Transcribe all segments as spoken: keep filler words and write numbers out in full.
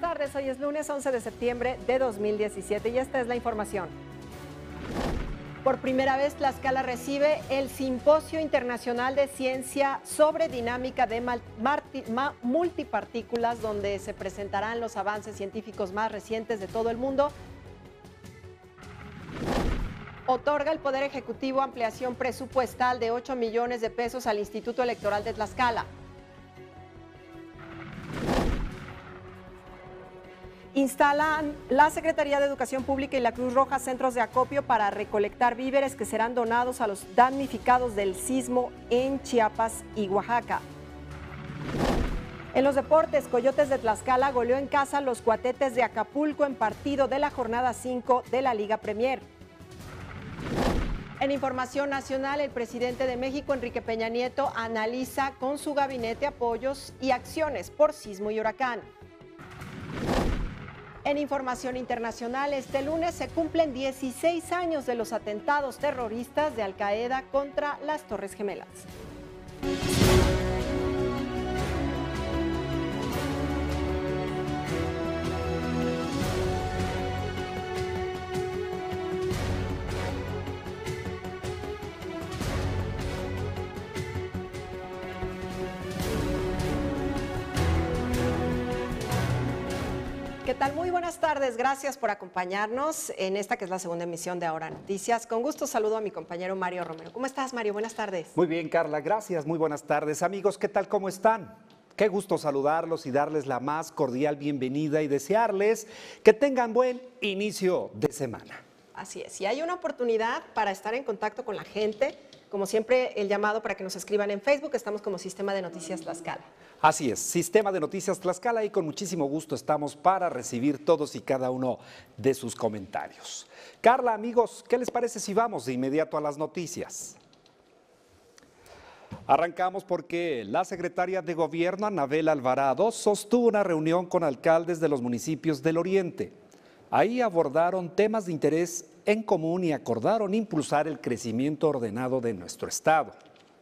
tardes, hoy es lunes once de septiembre de dos mil diecisiete y esta es la información. Por primera vez, Tlaxcala recibe el Simposio Internacional de Ciencia sobre Dinámica de Multipartículas, donde se presentarán los avances científicos más recientes de todo el mundo. Otorga el Poder Ejecutivo ampliación presupuestal de ocho millones de pesos al Instituto Electoral de Tlaxcala. Instalan la Secretaría de Educación Pública y la Cruz Roja centros de acopio para recolectar víveres que serán donados a los damnificados del sismo en Chiapas y Oaxaca. En los deportes, Coyotes de Tlaxcala goleó en casa a los Cuatetes de Acapulco en partido de la jornada cinco de la Liga Premier. En información nacional, el presidente de México, Enrique Peña Nieto, analiza con su gabinete apoyos y acciones por sismo y huracán. En información internacional, este lunes se cumplen dieciséis años de los atentados terroristas de Al Qaeda contra las Torres Gemelas. ¿Qué tal? Muy buenas tardes, gracias por acompañarnos en esta que es la segunda emisión de Ahora Noticias. Con gusto saludo a mi compañero Mario Romero. ¿Cómo estás, Mario? Buenas tardes. Muy bien, Carla, gracias, muy buenas tardes. Amigos, ¿qué tal? ¿Cómo están? Qué gusto saludarlos y darles la más cordial bienvenida y desearles que tengan buen inicio de semana. Así es, y hay una oportunidad para estar en contacto con la gente. Como siempre, el llamado para que nos escriban en Facebook, estamos como Sistema de Noticias Tlaxcala. Así es, Sistema de Noticias Tlaxcala, y con muchísimo gusto estamos para recibir todos y cada uno de sus comentarios. Carla, amigos, ¿qué les parece si vamos de inmediato a las noticias? Arrancamos porque la secretaria de Gobierno, Anabel Alvarado, sostuvo una reunión con alcaldes de los municipios del Oriente. Ahí abordaron temas de interés en común y acordaron impulsar el crecimiento ordenado de nuestro estado.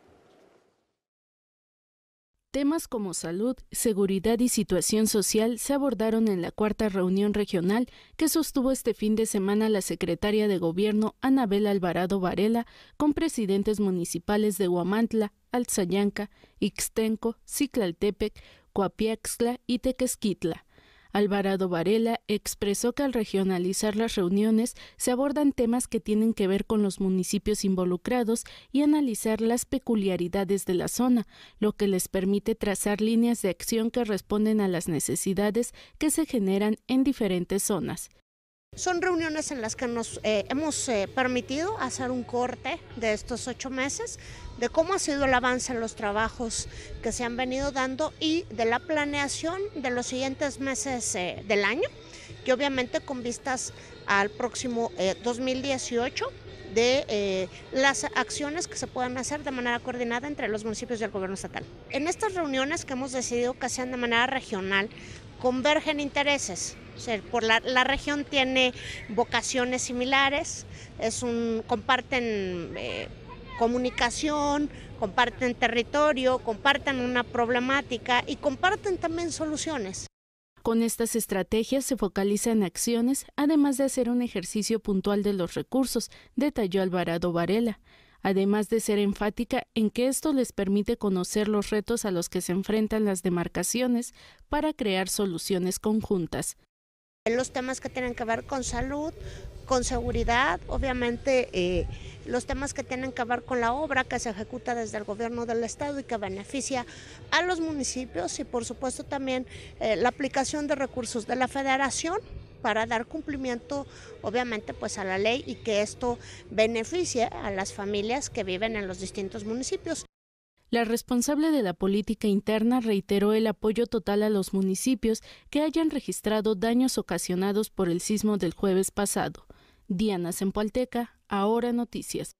Temas como salud, seguridad y situación social se abordaron en la cuarta reunión regional que sostuvo este fin de semana la secretaria de Gobierno Anabel Alvarado Varela con presidentes municipales de Huamantla, Alzayanca, Ixtenco, Ciclaltepec, Coapiaxtla y Tequesquitla. Alvarado Varela expresó que al regionalizar las reuniones se abordan temas que tienen que ver con los municipios involucrados y analizar las peculiaridades de la zona, lo que les permite trazar líneas de acción que responden a las necesidades que se generan en diferentes zonas. Son reuniones en las que nos eh, hemos eh, permitido hacer un corte de estos ocho meses, de cómo ha sido el avance en los trabajos que se han venido dando y de la planeación de los siguientes meses eh, del año, que obviamente con vistas al próximo eh, dos mil dieciocho, de eh, las acciones que se puedan hacer de manera coordinada entre los municipios y el gobierno estatal. En estas reuniones que hemos decidido que sean de manera regional, convergen intereses. O sea, por la, la región tiene vocaciones similares, es un, comparten eh, comunicación, comparten territorio, comparten una problemática y comparten también soluciones. Con estas estrategias se focaliza en acciones, además de hacer un ejercicio puntual de los recursos, detalló Alvarado Varela, además de ser enfática en que esto les permite conocer los retos a los que se enfrentan las demarcaciones para crear soluciones conjuntas. Los temas que tienen que ver con salud, con seguridad, obviamente eh, los temas que tienen que ver con la obra que se ejecuta desde el gobierno del estado y que beneficia a los municipios y por supuesto también eh, la aplicación de recursos de la federación para dar cumplimiento obviamente pues a la ley y que esto beneficie a las familias que viven en los distintos municipios. La responsable de la política interna reiteró el apoyo total a los municipios que hayan registrado daños ocasionados por el sismo del jueves pasado. Diana Zempoalteca, Ahora Noticias.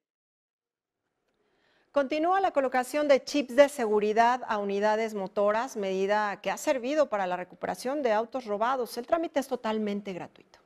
Continúa la colocación de chips de seguridad a unidades motoras, medida que ha servido para la recuperación de autos robados. El trámite es totalmente gratuito.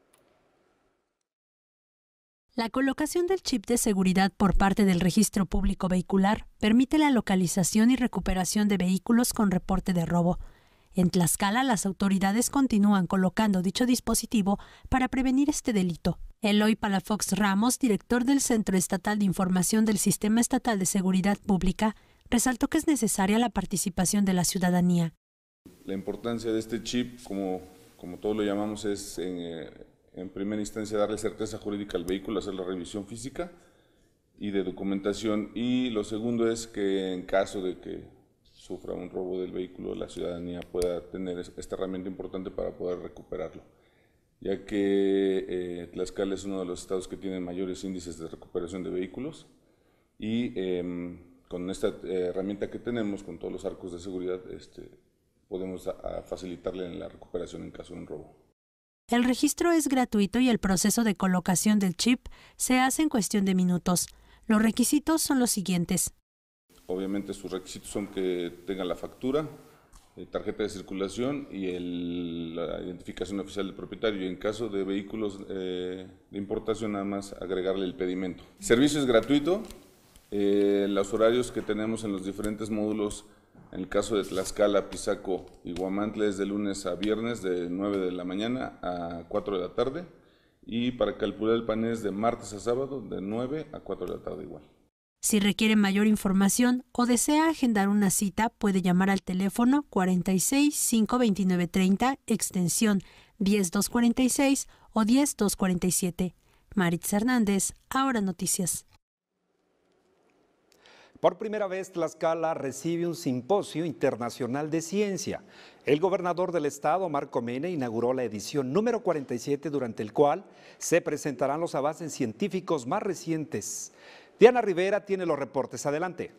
La colocación del chip de seguridad por parte del Registro Público Vehicular permite la localización y recuperación de vehículos con reporte de robo. En Tlaxcala, las autoridades continúan colocando dicho dispositivo para prevenir este delito. Eloy Palafox Ramos, director del Centro Estatal de Información del Sistema Estatal de Seguridad Pública, resaltó que es necesaria la participación de la ciudadanía. La importancia de este chip, como, como todos lo llamamos, es en, en primera instancia darle certeza jurídica al vehículo, hacer la revisión física y de documentación. Y lo segundo es que en caso de que sufra un robo del vehículo, la ciudadanía pueda tener esta herramienta importante para poder recuperarlo, ya que eh, Tlaxcala es uno de los estados que tienen mayores índices de recuperación de vehículos y eh, con esta eh, herramienta que tenemos, con todos los arcos de seguridad, este, podemos a, a facilitarle en la recuperación en caso de un robo. El registro es gratuito y el proceso de colocación del chip se hace en cuestión de minutos. Los requisitos son los siguientes. Obviamente sus requisitos son que tenga la factura, tarjeta de circulación y el, la identificación oficial del propietario, y en caso de vehículos eh, de importación nada más agregarle el pedimento. El servicio es gratuito, eh, los horarios que tenemos en los diferentes módulos, en el caso de Tlaxcala, Pisaco y Huamantla, es de lunes a viernes de nueve de la mañana a cuatro de la tarde, y para calcular el panel es de martes a sábado de nueve a cuatro de la tarde igual. Si requiere mayor información o desea agendar una cita, puede llamar al teléfono cuarenta y seis, cinco veintinueve, treinta, extensión diez dos cuarenta y seis o diez dos cuarenta y siete. Maritza Hernández, Ahora Noticias. Por primera vez, Tlaxcala recibe un simposio internacional de ciencia. El gobernador del estado, Marco Mena, inauguró la edición número cuarenta y siete, durante el cual se presentarán los avances científicos más recientes. Diana Rivera tiene los reportes. Adelante.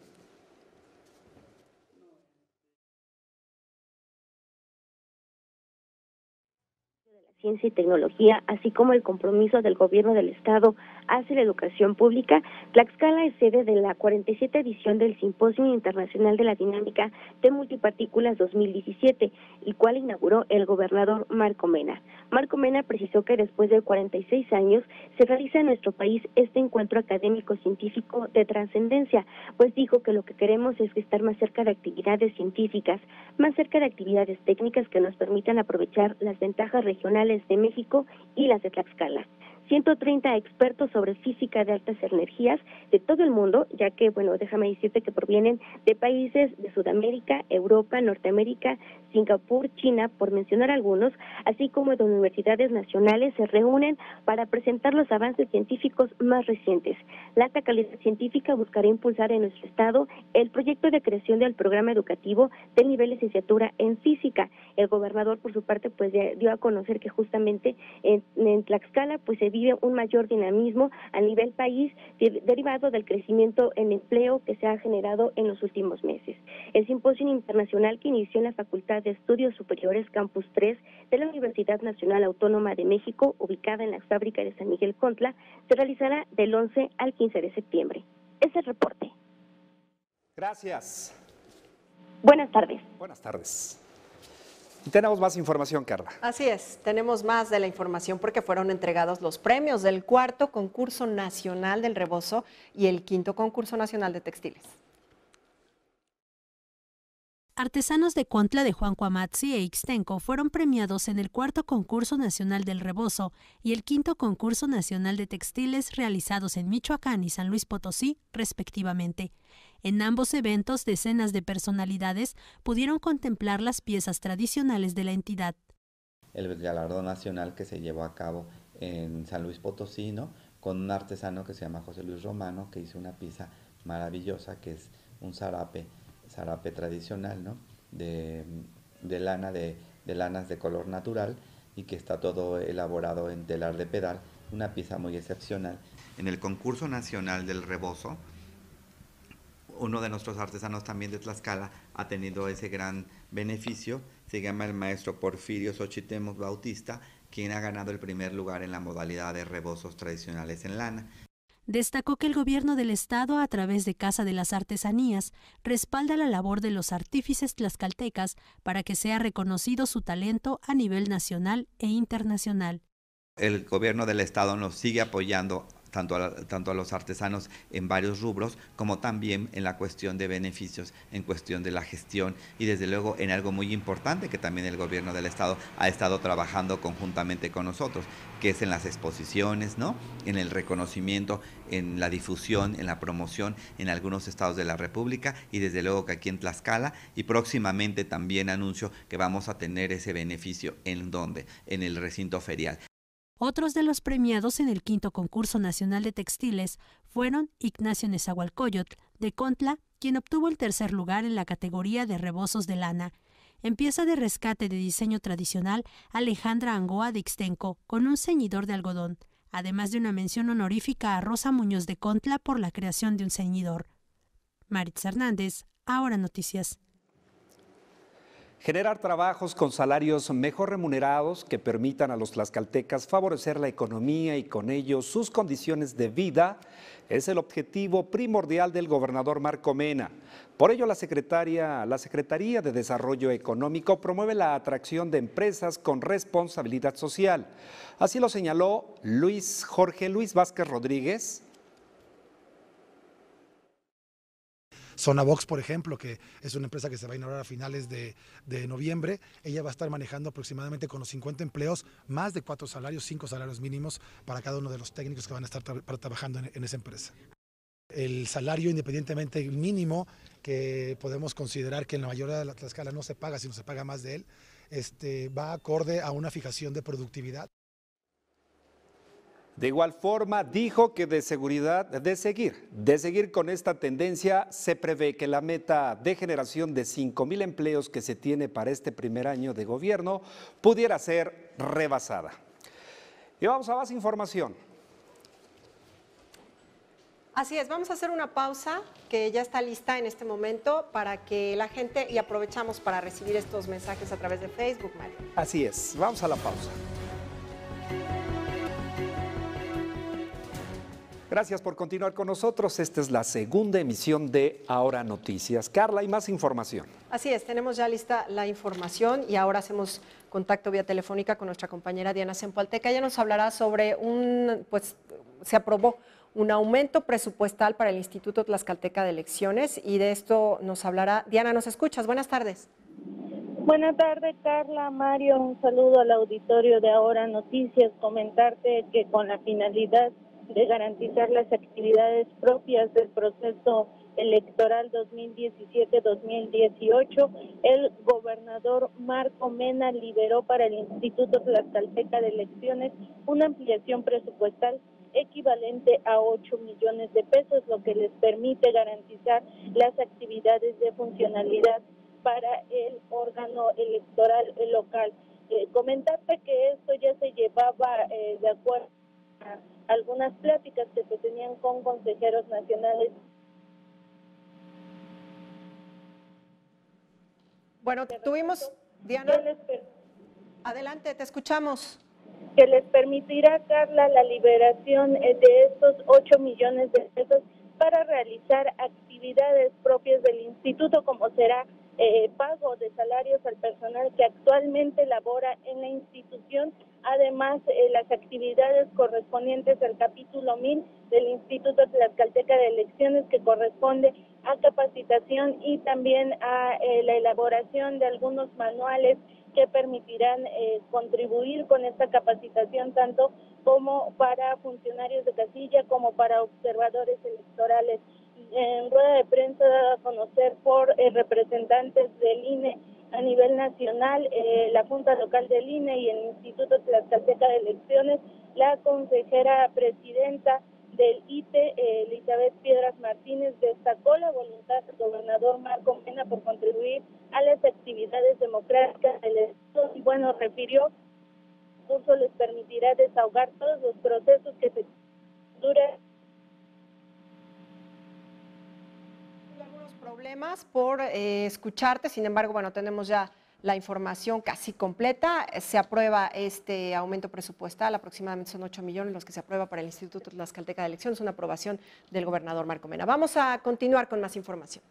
Ciencia y tecnología, así como el compromiso del gobierno del estado hacia la educación pública, Tlaxcala es sede de la cuarenta y siete edición del Simposio Internacional de la Dinámica de Multipartículas dos mil diecisiete, el cual inauguró el gobernador Marco Mena. Marco Mena precisó que después de cuarenta y seis años se realiza en nuestro país este encuentro académico-científico de trascendencia, pues dijo que lo que queremos es estar más cerca de actividades científicas, más cerca de actividades técnicas que nos permitan aprovechar las ventajas regionales de México y las de Tlaxcala. ciento treinta expertos sobre física de altas energías de todo el mundo, ya que, bueno, déjame decirte que provienen de países de Sudamérica, Europa, Norteamérica, Singapur, China, por mencionar algunos, así como de universidades nacionales, se reúnen para presentar los avances científicos más recientes. La alta calidad científica buscará impulsar en nuestro estado el proyecto de creación del programa educativo del nivel licenciatura en física. El gobernador, por su parte, pues dio a conocer que justamente en, en Tlaxcala pues se vive un mayor dinamismo a nivel país de, derivado del crecimiento en empleo que se ha generado en los últimos meses. El simposio internacional, que inició en la Facultad de Estudios Superiores Campus tres de la Universidad Nacional Autónoma de México, ubicada en la fábrica de San Miguel Contla, se realizará del once al quince de septiembre. Es el reporte. Gracias. Buenas tardes. Buenas tardes. Y tenemos más información, Carla. Así es, tenemos más de la información porque fueron entregados los premios del cuarto concurso nacional del rebozo y el quinto concurso nacional de textiles. Artesanos de Contla de Juan Cuamatzi e Ixtenco fueron premiados en el cuarto concurso nacional del rebozo y el quinto concurso nacional de textiles realizados en Michoacán y San Luis Potosí, respectivamente. En ambos eventos, decenas de personalidades pudieron contemplar las piezas tradicionales de la entidad. El galardón nacional que se llevó a cabo en San Luis Potosí, ¿no?, con un artesano que se llama José Luis Romano, que hizo una pieza maravillosa, que es un zarape, zarape tradicional, ¿no?, de, de lana, de, de lanas de color natural, y que está todo elaborado en telar de pedal, una pieza muy excepcional. En el concurso nacional del rebozo, uno de nuestros artesanos también de Tlaxcala ha tenido ese gran beneficio, se llama el maestro Porfirio Xochitemos Bautista, quien ha ganado el primer lugar en la modalidad de rebozos tradicionales en lana. Destacó que el gobierno del estado, a través de Casa de las Artesanías, respalda la labor de los artífices tlaxcaltecas para que sea reconocido su talento a nivel nacional e internacional. El gobierno del estado nos sigue apoyando tanto a, tanto a los artesanos en varios rubros, como también en la cuestión de beneficios, en cuestión de la gestión y desde luego en algo muy importante que también el gobierno del estado ha estado trabajando conjuntamente con nosotros, que es en las exposiciones, ¿no? En el reconocimiento, en la difusión, en la promoción en algunos estados de la República y desde luego que aquí en Tlaxcala, y próximamente también anuncio que vamos a tener ese beneficio en donde, en el recinto ferial. Otros de los premiados en el quinto concurso nacional de textiles fueron Ignacio Nezahualcóyotl de Contla, quien obtuvo el tercer lugar en la categoría de rebozos de lana. En pieza de rescate de diseño tradicional, Alejandra Angoa de Ixtenco, con un ceñidor de algodón, además de una mención honorífica a Rosa Muñoz de Contla por la creación de un ceñidor. Maritza Hernández, Ahora Noticias. Generar trabajos con salarios mejor remunerados que permitan a los tlaxcaltecas favorecer la economía y con ello sus condiciones de vida es el objetivo primordial del gobernador Marco Mena. Por ello, la Secretaría, la Secretaría de Desarrollo Económico promueve la atracción de empresas con responsabilidad social. Así lo señaló Luis Jorge Luis Vázquez Rodríguez. Zonavox, por ejemplo, que es una empresa que se va a inaugurar a finales de, de noviembre, ella va a estar manejando aproximadamente con los cincuenta empleos, más de cuatro salarios, cinco salarios mínimos para cada uno de los técnicos que van a estar tra trabajando en, en esa empresa. El salario independientemente mínimo, que podemos considerar que en la mayoría de la Tlaxcala no se paga, sino se paga más de él, este, va acorde a una fijación de productividad. De igual forma, dijo que de seguridad, de seguir, de seguir con esta tendencia, se prevé que la meta de generación de cinco mil empleos que se tiene para este primer año de gobierno pudiera ser rebasada. Y vamos a más información. Así es, vamos a hacer una pausa que ya está lista en este momento para que la gente, y aprovechamos para recibir estos mensajes a través de Facebook, Mario. Así es, vamos a la pausa. Gracias por continuar con nosotros. Esta es la segunda emisión de Ahora Noticias. Carla, hay más información. Así es, tenemos ya lista la información y ahora hacemos contacto vía telefónica con nuestra compañera Diana Zempoalteca. Ella nos hablará sobre un, pues, se aprobó un aumento presupuestal para el Instituto Tlaxcalteca de Elecciones y de esto nos hablará. Diana, ¿nos escuchas? Buenas tardes. Buenas tardes, Carla, Mario, un saludo al auditorio de Ahora Noticias. Comentarte que con la finalidad de garantizar las actividades propias del proceso electoral dos mil diecisiete dos mil dieciocho, el gobernador Marco Mena liberó para el Instituto Tlaxcalteca de Elecciones una ampliación presupuestal equivalente a ocho millones de pesos, lo que les permite garantizar las actividades de funcionalidad para el órgano electoral local. Eh, comentarte que esto ya se llevaba eh, de acuerdo a algunas pláticas que se tenían con consejeros nacionales. Bueno, tuvimos, Diana, adelante, te escuchamos. Que les permitirá, Carla, la liberación de estos ocho millones de pesos para realizar actividades propias del instituto, como será eh, pago de salarios al personal que actualmente labora en la institución. Además, eh, las actividades correspondientes al capítulo mil del Instituto Tlaxcalteca de Elecciones, que corresponde a capacitación y también a eh, la elaboración de algunos manuales que permitirán eh, contribuir con esta capacitación tanto como para funcionarios de casilla como para observadores electorales. En rueda de prensa dada a conocer por eh, representantes del I N E a nivel nacional, eh, la Junta Local del I N E y el Instituto Tlaxcalteca de Elecciones, la consejera presidenta del I T E, eh, Elizabeth Piedras Martínez, destacó la voluntad del gobernador Marco Mena por contribuir a las actividades democráticas del Estado y, bueno, refirió que el curso les permitirá desahogar todos los procesos que se duran. Algunos problemas por eh, escucharte, sin embargo, bueno, tenemos ya la información casi completa. Se aprueba este aumento presupuestal, aproximadamente son ocho millones los que se aprueba para el Instituto Tlaxcalteca de Elecciones, una aprobación del gobernador Marco Mena. Vamos a continuar con más información.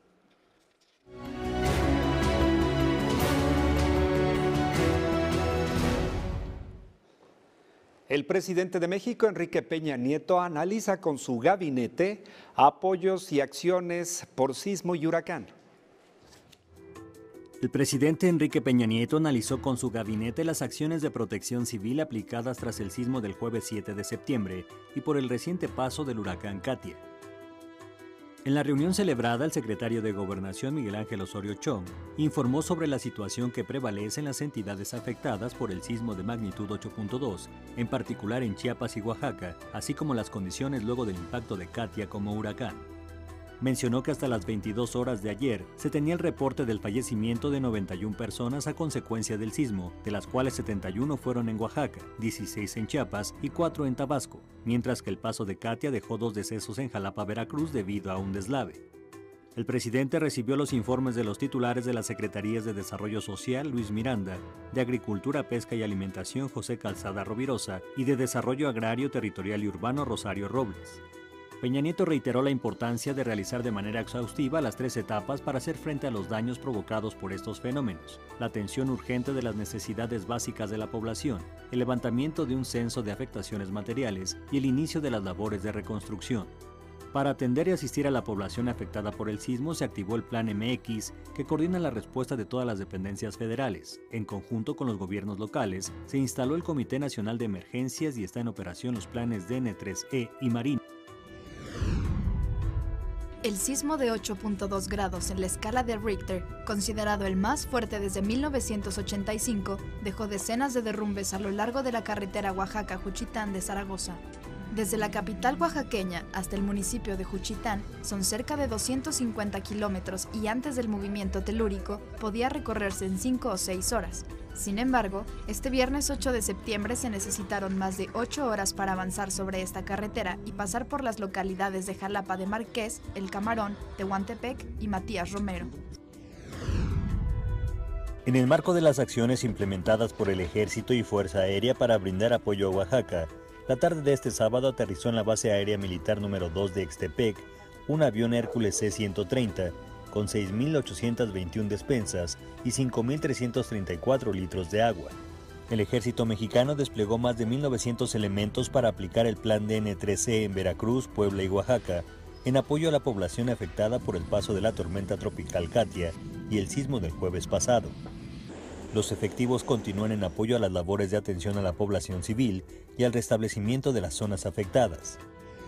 El presidente de México, Enrique Peña Nieto, analiza con su gabinete apoyos y acciones por sismo y huracán. El presidente Enrique Peña Nieto analizó con su gabinete las acciones de protección civil aplicadas tras el sismo del jueves siete de septiembre y por el reciente paso del huracán Katia. En la reunión celebrada, el secretario de Gobernación, Miguel Ángel Osorio Chong, informó sobre la situación que prevalece en las entidades afectadas por el sismo de magnitud ocho punto dos, en particular en Chiapas y Oaxaca, así como las condiciones luego del impacto de Katia como huracán. Mencionó que hasta las veintidós horas de ayer se tenía el reporte del fallecimiento de noventa y una personas a consecuencia del sismo, de las cuales setenta y uno fueron en Oaxaca, dieciséis en Chiapas y cuatro en Tabasco, mientras que el paso de Katia dejó dos decesos en Jalapa, Veracruz debido a un deslave. El presidente recibió los informes de los titulares de las Secretarías de Desarrollo Social, Luis Miranda, de Agricultura, Pesca y Alimentación, José Calzada Rovirosa, y de Desarrollo Agrario, Territorial y Urbano, Rosario Robles. Peña Nieto reiteró la importancia de realizar de manera exhaustiva las tres etapas para hacer frente a los daños provocados por estos fenómenos, la atención urgente de las necesidades básicas de la población, el levantamiento de un censo de afectaciones materiales y el inicio de las labores de reconstrucción. Para atender y asistir a la población afectada por el sismo se activó el Plan M X, que coordina la respuesta de todas las dependencias federales. En conjunto con los gobiernos locales, se instaló el Comité Nacional de Emergencias y está en operación los planes D N tres E y Marina. El sismo de ocho punto dos grados en la escala de Richter, considerado el más fuerte desde mil novecientos ochenta y cinco, dejó decenas de derrumbes a lo largo de la carretera Oaxaca-Juchitán de Zaragoza. Desde la capital oaxaqueña hasta el municipio de Juchitán son cerca de doscientos cincuenta kilómetros y antes del movimiento telúrico podía recorrerse en cinco o seis horas. Sin embargo, este viernes ocho de septiembre se necesitaron más de ocho horas para avanzar sobre esta carretera y pasar por las localidades de Jalapa de Marqués, El Camarón, Tehuantepec y Matías Romero. En el marco de las acciones implementadas por el Ejército y Fuerza Aérea para brindar apoyo a Oaxaca, la tarde de este sábado aterrizó en la base aérea militar número dos de Ixtepec un avión Hércules C ciento treinta con seis mil ochocientas veintiuna despensas y cinco mil trescientos treinta y cuatro litros de agua. El ejército mexicano desplegó más de mil novecientos elementos para aplicar el plan D N tres E en Veracruz, Puebla y Oaxaca, en apoyo a la población afectada por el paso de la tormenta tropical Katia y el sismo del jueves pasado. Los efectivos continúan en apoyo a las labores de atención a la población civil y al restablecimiento de las zonas afectadas.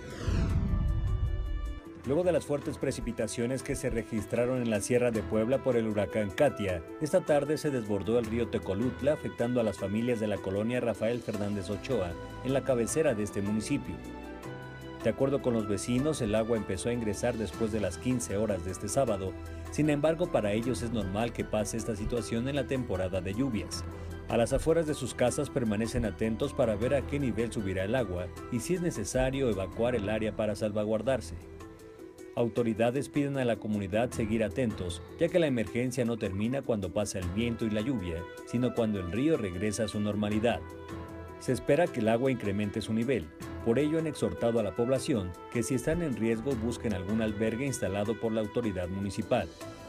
Luego de las fuertes precipitaciones que se registraron en la Sierra de Puebla por el huracán Katia, esta tarde se desbordó el río Tecolutla, afectando a las familias de la colonia Rafael Fernández Ochoa, en la cabecera de este municipio. De acuerdo con los vecinos, el agua empezó a ingresar después de las quince horas de este sábado. Sin embargo, para ellos es normal que pase esta situación en la temporada de lluvias. A las afueras de sus casas permanecen atentos para ver a qué nivel subirá el agua y si es necesario evacuar el área para salvaguardarse. Autoridades piden a la comunidad seguir atentos, ya que la emergencia no termina cuando pasa el viento y la lluvia, sino cuando el río regresa a su normalidad. Se espera que el agua incremente su nivel, por ello han exhortado a la población que si están en riesgo busquen algún albergue instalado por la autoridad municipal.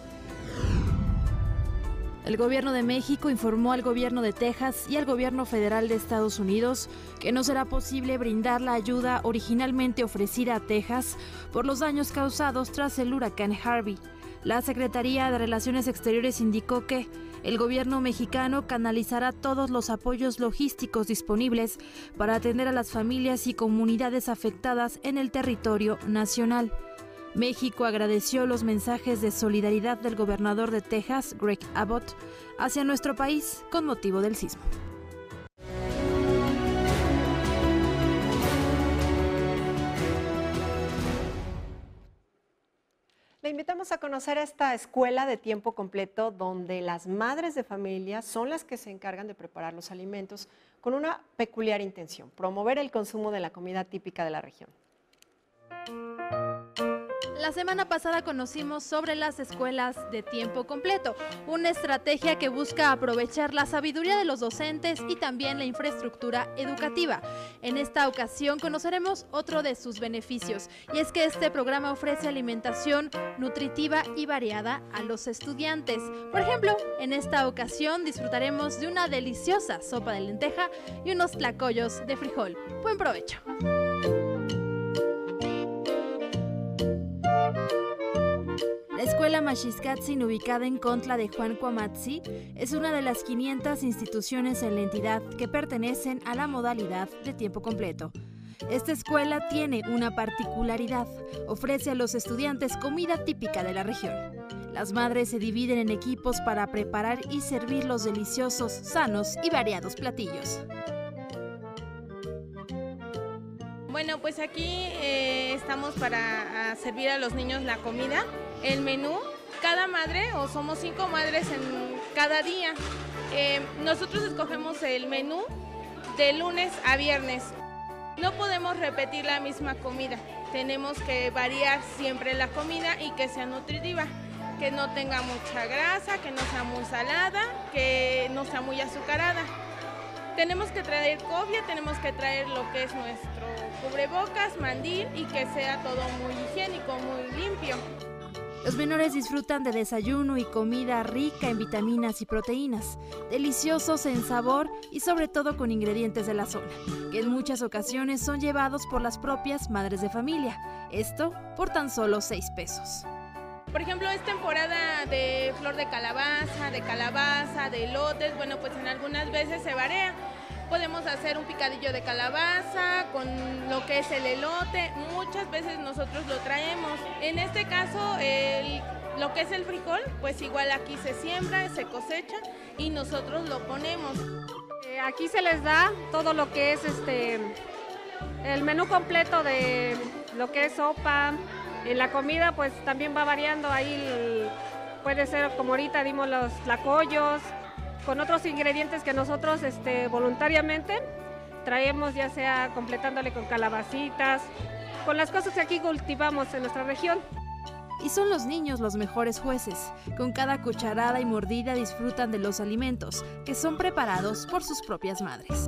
El gobierno de México informó al gobierno de Texas y al gobierno federal de Estados Unidos que no será posible brindar la ayuda originalmente ofrecida a Texas por los daños causados tras el huracán Harvey. La Secretaría de Relaciones Exteriores indicó que el gobierno mexicano canalizará todos los apoyos logísticos disponibles para atender a las familias y comunidades afectadas en el territorio nacional. México agradeció los mensajes de solidaridad del gobernador de Texas, Greg Abbott, hacia nuestro país con motivo del sismo. Le invitamos a conocer esta escuela de tiempo completo donde las madres de familia son las que se encargan de preparar los alimentos con una peculiar intención, promover el consumo de la comida típica de la región. La semana pasada conocimos sobre las escuelas de tiempo completo, una estrategia que busca aprovechar la sabiduría de los docentes y también la infraestructura educativa. En esta ocasión conoceremos otro de sus beneficios, y es que este programa ofrece alimentación nutritiva y variada a los estudiantes. Por ejemplo, en esta ocasión disfrutaremos de una deliciosa sopa de lenteja y unos tlacoyos de frijol. Buen provecho. La Escuela Maxixcatzin, ubicada en Contla de Juan Cuamatzi, es una de las quinientas instituciones en la entidad que pertenecen a la modalidad de tiempo completo. Esta escuela tiene una particularidad: ofrece a los estudiantes comida típica de la región. Las madres se dividen en equipos para preparar y servir los deliciosos, sanos y variados platillos. Bueno, pues aquí eh, estamos para servir a los niños la comida. El menú, cada madre, o somos cinco madres en cada día, eh, nosotros escogemos el menú de lunes a viernes. No podemos repetir la misma comida, tenemos que variar siempre la comida y que sea nutritiva, que no tenga mucha grasa, que no sea muy salada, que no sea muy azucarada. Tenemos que traer cobia, tenemos que traer lo que es nuestro cubrebocas, mandil, y que sea todo muy higiénico, muy limpio. Los menores disfrutan de desayuno y comida rica en vitaminas y proteínas, deliciosos en sabor y sobre todo con ingredientes de la zona, que en muchas ocasiones son llevados por las propias madres de familia. Esto por tan solo seis pesos. Por ejemplo, es temporada de flor de calabaza, de calabaza, de elotes. Bueno, pues en algunas veces se varía. Podemos hacer un picadillo de calabaza con lo que es el elote. Muchas veces nosotros lo traemos. En este caso, el, lo que es el frijol, pues igual aquí se siembra, se cosecha y nosotros lo ponemos. Eh, aquí se les da todo lo que es este, el menú completo de lo que es sopa. En la comida pues también va variando, ahí puede ser como ahorita dimos los tlacoyos, con otros ingredientes que nosotros este, voluntariamente traemos, ya sea completándole con calabacitas, con las cosas que aquí cultivamos en nuestra región. Y son los niños los mejores jueces. Con cada cucharada y mordida disfrutan de los alimentos, que son preparados por sus propias madres.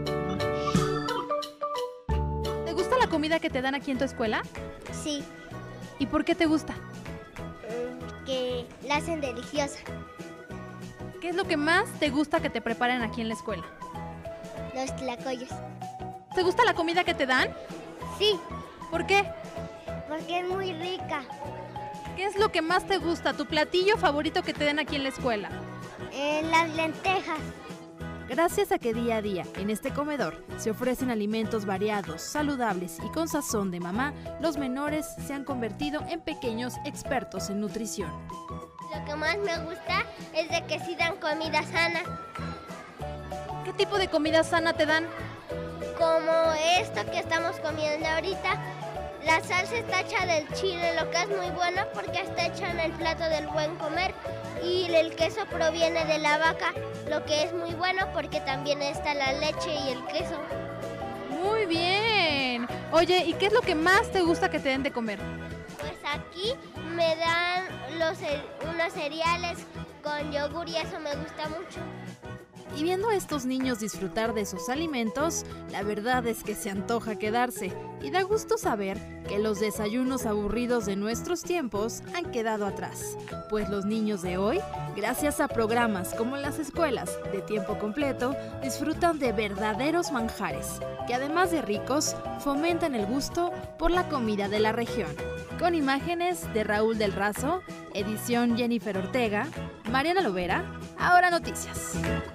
¿Te gusta la comida que te dan aquí en tu escuela? Sí. ¿Y por qué te gusta? Que la hacen deliciosa. ¿Qué es lo que más te gusta que te preparen aquí en la escuela? Los tlacoyos. ¿Te gusta la comida que te dan? Sí. ¿Por qué? Porque es muy rica. ¿Qué es lo que más te gusta, tu platillo favorito que te den aquí en la escuela? Eh, las lentejas. Gracias a que día a día en este comedor se ofrecen alimentos variados, saludables y con sazón de mamá, los menores se han convertido en pequeños expertos en nutrición. Lo que más me gusta es de que sí dan comida sana. ¿Qué tipo de comida sana te dan? Como esto que estamos comiendo ahorita. La salsa está hecha del chile, lo que es muy bueno porque está hecha en el plato del buen comer. Y el queso proviene de la vaca, lo que es muy bueno porque también está la leche y el queso. Muy bien. Oye, ¿y qué es lo que más te gusta que te den de comer? Pues aquí me dan los, unos cereales con yogur y eso me gusta mucho. Y viendo a estos niños disfrutar de sus alimentos, la verdad es que se antoja quedarse y da gusto saber que los desayunos aburridos de nuestros tiempos han quedado atrás, pues los niños de hoy, gracias a programas como las escuelas de tiempo completo, disfrutan de verdaderos manjares, que además de ricos, fomentan el gusto por la comida de la región. Con imágenes de Raúl del Razo, edición Jennifer Ortega, Mariana Lovera, Ahora Noticias.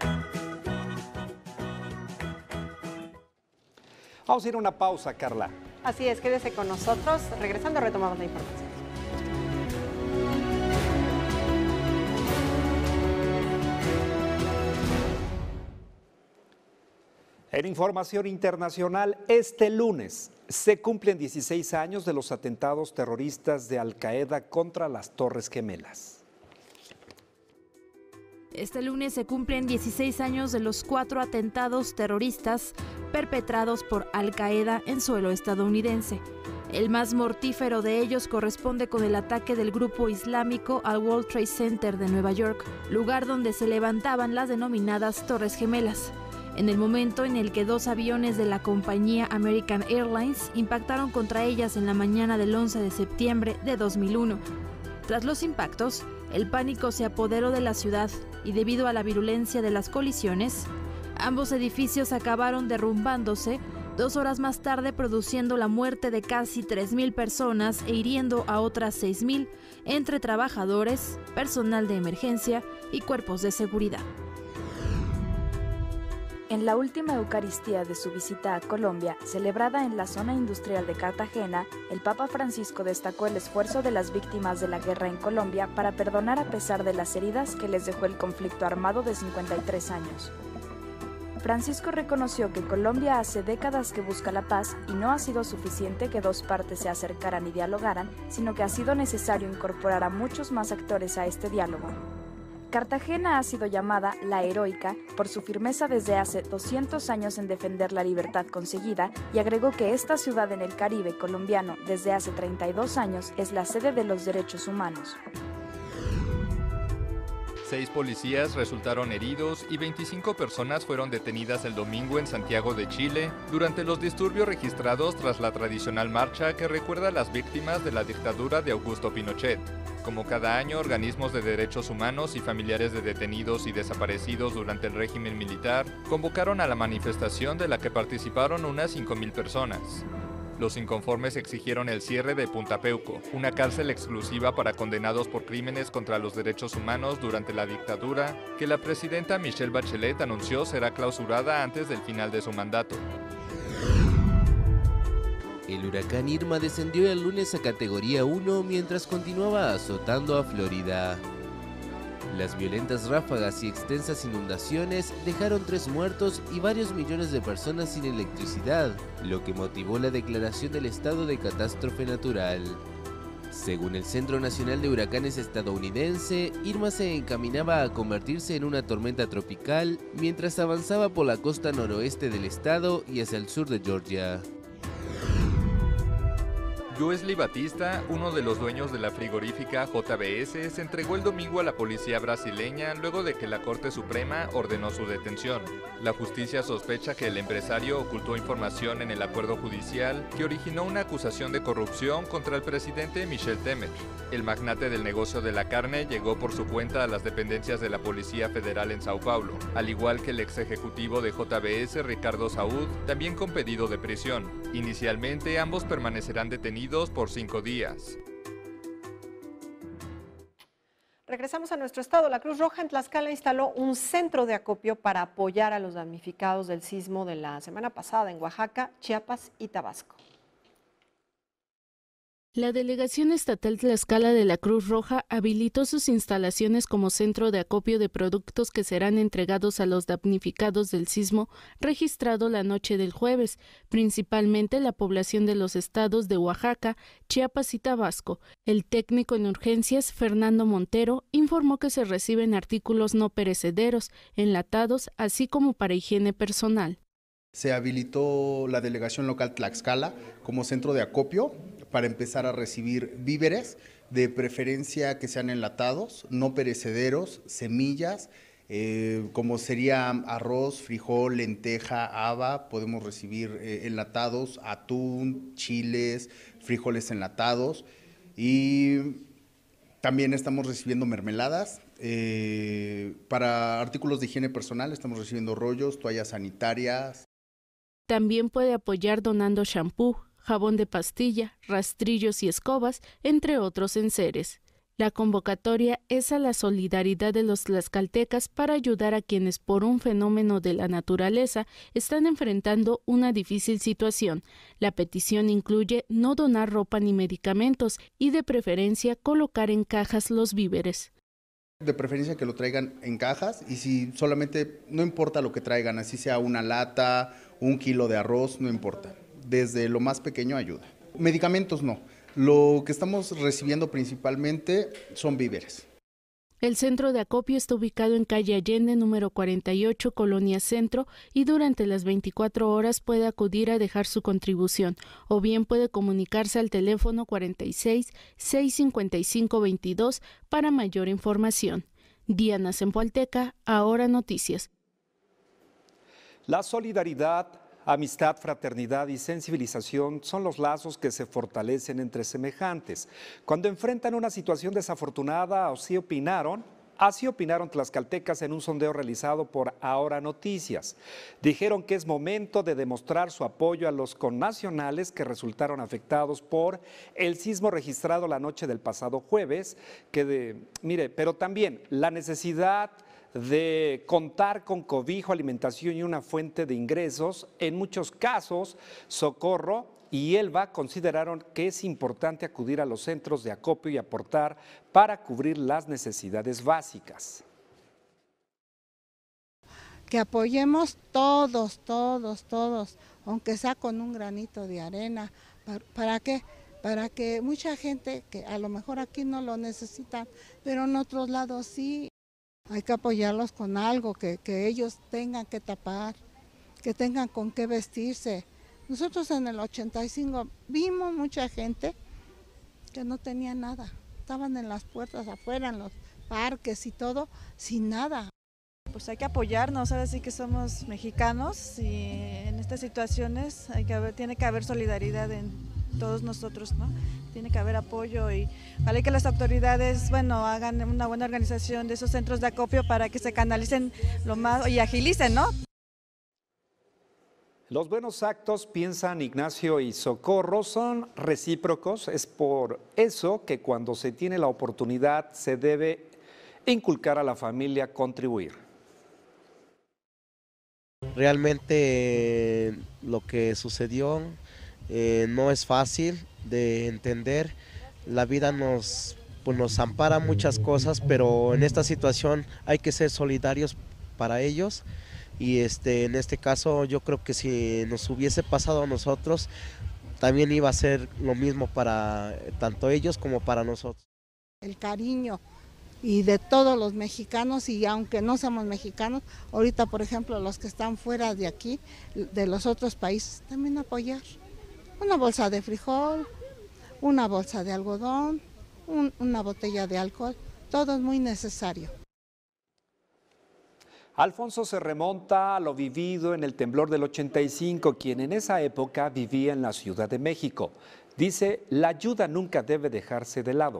Vamos a ir a una pausa, Carla. Así es, quédese con nosotros. Regresando, retomamos la información. En información internacional, este lunes se cumplen dieciséis años de los atentados terroristas de Al Qaeda contra las Torres Gemelas. Este lunes se cumplen dieciséis años de los cuatro atentados terroristas perpetrados por Al Qaeda en suelo estadounidense. El más mortífero de ellos corresponde con el ataque del grupo islámico al World Trade Center de Nueva York, lugar donde se levantaban las denominadas Torres Gemelas, en el momento en el que dos aviones de la compañía American Airlines impactaron contra ellas en la mañana del once de septiembre de dos mil uno. Tras los impactos, el pánico se apoderó de la ciudad y debido a la virulencia de las colisiones, ambos edificios acabaron derrumbándose dos horas más tarde, produciendo la muerte de casi tres mil personas e hiriendo a otras seis mil, entre trabajadores, personal de emergencia y cuerpos de seguridad. En la última Eucaristía de su visita a Colombia, celebrada en la zona industrial de Cartagena, el Papa Francisco destacó el esfuerzo de las víctimas de la guerra en Colombia para perdonar a pesar de las heridas que les dejó el conflicto armado de cincuenta y tres años. Francisco reconoció que Colombia hace décadas que busca la paz y no ha sido suficiente que dos partes se acercaran y dialogaran, sino que ha sido necesario incorporar a muchos más actores a este diálogo. Cartagena ha sido llamada la heroica por su firmeza desde hace doscientos años en defender la libertad conseguida y agregó que esta ciudad en el Caribe colombiano desde hace treinta y dos años es la sede de los derechos humanos. Seis policías resultaron heridos y veinticinco personas fueron detenidas el domingo en Santiago de Chile durante los disturbios registrados tras la tradicional marcha que recuerda a las víctimas de la dictadura de Augusto Pinochet. Como cada año, organismos de derechos humanos y familiares de detenidos y desaparecidos durante el régimen militar convocaron a la manifestación de la que participaron unas cinco mil personas. Los inconformes exigieron el cierre de Punta Peuco, una cárcel exclusiva para condenados por crímenes contra los derechos humanos durante la dictadura, que la presidenta Michelle Bachelet anunció será clausurada antes del final de su mandato. El huracán Irma descendió el lunes a categoría uno mientras continuaba azotando a Florida. Las violentas ráfagas y extensas inundaciones dejaron tres muertos y varios millones de personas sin electricidad, lo que motivó la declaración del estado de catástrofe natural. Según el Centro Nacional de Huracanes estadounidense, Irma se encaminaba a convertirse en una tormenta tropical mientras avanzaba por la costa noroeste del estado y hacia el sur de Georgia. Joesley Batista, uno de los dueños de la frigorífica J B S, se entregó el domingo a la policía brasileña luego de que la Corte Suprema ordenó su detención. La justicia sospecha que el empresario ocultó información en el acuerdo judicial que originó una acusación de corrupción contra el presidente Michel Temer. El magnate del negocio de la carne llegó por su cuenta a las dependencias de la Policía Federal en Sao Paulo, al igual que el ex ejecutivo de J B S, Ricardo Saúd, también con pedido de prisión. Inicialmente, ambos permanecerán detenidos por cinco días. Regresamos a nuestro estado. La Cruz Roja en Tlaxcala instaló un centro de acopio para apoyar a los damnificados del sismo de la semana pasada en Oaxaca, Chiapas y Tabasco. La Delegación Estatal Tlaxcala de la Cruz Roja habilitó sus instalaciones como centro de acopio de productos que serán entregados a los damnificados del sismo registrado la noche del jueves, principalmente la población de los estados de Oaxaca, Chiapas y Tabasco. El técnico en urgencias, Fernando Montero, informó que se reciben artículos no perecederos, enlatados, así como para higiene personal. Se habilitó la Delegación Local Tlaxcala como centro de acopio para empezar a recibir víveres, de preferencia que sean enlatados, no perecederos, semillas, eh, como sería arroz, frijol, lenteja, haba, podemos recibir eh, enlatados, atún, chiles, frijoles enlatados y también estamos recibiendo mermeladas. Eh, para artículos de higiene personal estamos recibiendo rollos, toallas sanitarias. También puede apoyar donando shampoo, jabón de pastilla, rastrillos y escobas, entre otros enseres. La convocatoria es a la solidaridad de los tlaxcaltecas para ayudar a quienes por un fenómeno de la naturaleza están enfrentando una difícil situación. La petición incluye no donar ropa ni medicamentos y de preferencia colocar en cajas los víveres. De preferencia que lo traigan en cajas y si solamente, no importa lo que traigan, así sea una lata, un kilo de arroz, no importa. Desde lo más pequeño ayuda. Medicamentos no. Lo que estamos recibiendo principalmente son víveres. El centro de acopio está ubicado en calle Allende, número cuarenta y ocho, Colonia Centro, y durante las veinticuatro horas puede acudir a dejar su contribución, o bien puede comunicarse al teléfono cuarenta y seis, seiscientos cincuenta y cinco veintidós para mayor información. Diana Zempoalteca, Ahora Noticias. La solidaridad, amistad, fraternidad y sensibilización son los lazos que se fortalecen entre semejantes. Cuando enfrentan una situación desafortunada, así opinaron, así opinaron tlaxcaltecas en un sondeo realizado por Ahora Noticias. Dijeron que es momento de demostrar su apoyo a los connacionales que resultaron afectados por el sismo registrado la noche del pasado jueves, que de, mire, pero también la necesidad de contar con cobijo, alimentación y una fuente de ingresos. En muchos casos, Socorro y Elba consideraron que es importante acudir a los centros de acopio y aportar para cubrir las necesidades básicas. Que apoyemos todos, todos, todos, aunque sea con un granito de arena. ¿Para qué? Para que mucha gente, que a lo mejor aquí no lo necesitan, pero en otros lados sí. Hay que apoyarlos con algo, que, que ellos tengan que tapar, que tengan con qué vestirse. Nosotros en el ochenta y cinco vimos mucha gente que no tenía nada. Estaban en las puertas afuera, en los parques y todo, sin nada. Pues hay que apoyarnos, ahora sí que somos mexicanos y en estas situaciones hay que haber, tiene que haber solidaridad en todos nosotros, ¿no? Tiene que haber apoyo y ojalá que las autoridades, bueno, hagan una buena organización de esos centros de acopio para que se canalicen lo más y agilicen, ¿no? Los buenos actos, piensan Ignacio y Socorro, son recíprocos. Es por eso que cuando se tiene la oportunidad se debe inculcar a la familia contribuir. Realmente eh, lo que sucedió eh, no es fácil de entender. La vida nos, pues nos ampara muchas cosas, pero en esta situación hay que ser solidarios para ellos. Y este, en este caso yo creo que si nos hubiese pasado a nosotros, también iba a ser lo mismo para tanto ellos como para nosotros. El cariño y de todos los mexicanos, y aunque no seamos mexicanos, ahorita por ejemplo los que están fuera de aquí, de los otros países, también apoyar. Una bolsa de frijol, una bolsa de algodón, un, una botella de alcohol, todo es muy necesario. Alfonso se remonta a lo vivido en el temblor del ochenta y cinco, quien en esa época vivía en la Ciudad de México. Dice, la ayuda nunca debe dejarse de lado.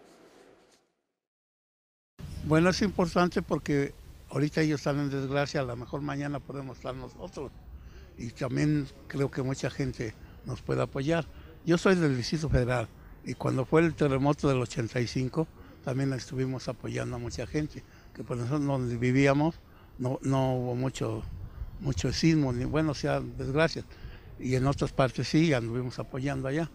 Bueno, es importante porque ahorita ellos están en desgracia, a lo mejor mañana podemos estar nosotros. Y también creo que mucha gente nos puede apoyar. Yo soy del Distrito Federal y cuando fue el terremoto del ochenta y cinco también estuvimos apoyando a mucha gente, que por nosotros donde vivíamos no, no hubo mucho, mucho sismo, ni bueno, o sea, desgracias. Y en otras partes sí, anduvimos apoyando allá.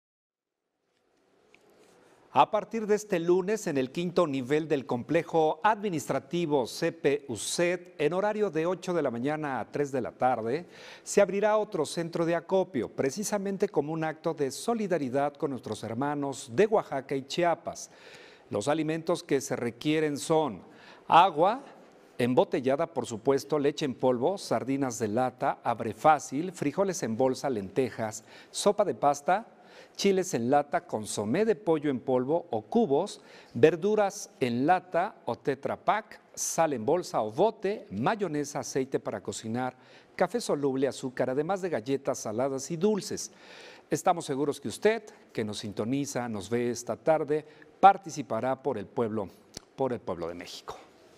A partir de este lunes, en el quinto nivel del complejo administrativo C P U C E D, en horario de ocho de la mañana a tres de la tarde, se abrirá otro centro de acopio, precisamente como un acto de solidaridad con nuestros hermanos de Oaxaca y Chiapas. Los alimentos que se requieren son agua embotellada, por supuesto, leche en polvo, sardinas de lata, abre fácil, frijoles en bolsa, lentejas, sopa de pasta, chiles en lata, consomé de pollo en polvo o cubos, verduras en lata o Tetra Pak, sal en bolsa o bote, mayonesa, aceite para cocinar, café soluble, azúcar, además de galletas saladas y dulces. Estamos seguros que usted, que nos sintoniza, nos ve esta tarde, participará por el pueblo, por el pueblo de México.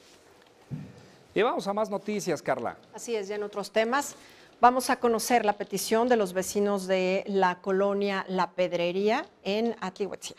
Y vamos a más noticias, Carla. Así es, ya en otros temas. Vamos a conocer la petición de los vecinos de la colonia La Pedrería en Atlihuetzía.